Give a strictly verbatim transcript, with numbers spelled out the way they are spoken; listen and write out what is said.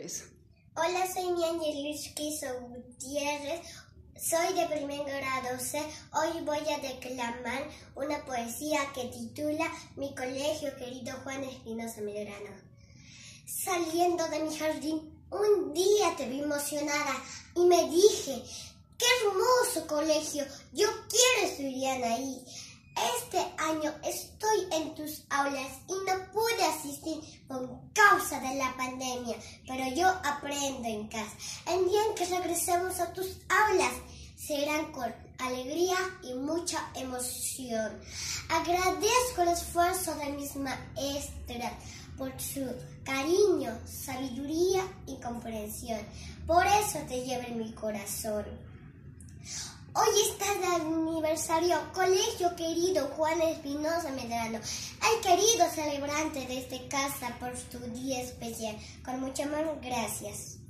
Gutiérrez. Hola, soy Miangelis Quiso Gutiérrez, soy de primer grado C. Hoy voy a declamar una poesía que titula Mi colegio querido Juan Espinosa Medrano. Saliendo de mi jardín, un día te vi emocionada y me dije, ¡qué hermoso colegio! Yo quiero estudiar ahí. Este año estoy en tus aulas y no pude asistir por causa de la pandemia, pero yo aprendo en casa. El día en que regresemos a tus aulas serán con alegría y mucha emoción. Agradezco el esfuerzo de mis maestras por su cariño, sabiduría y comprensión. Por eso te llevo en mi corazón. Hoy está de aniversario, colegio querido Juan Espinosa Medrano. Al querido celebrante desde casa por tu día especial. Con mucho amor, gracias.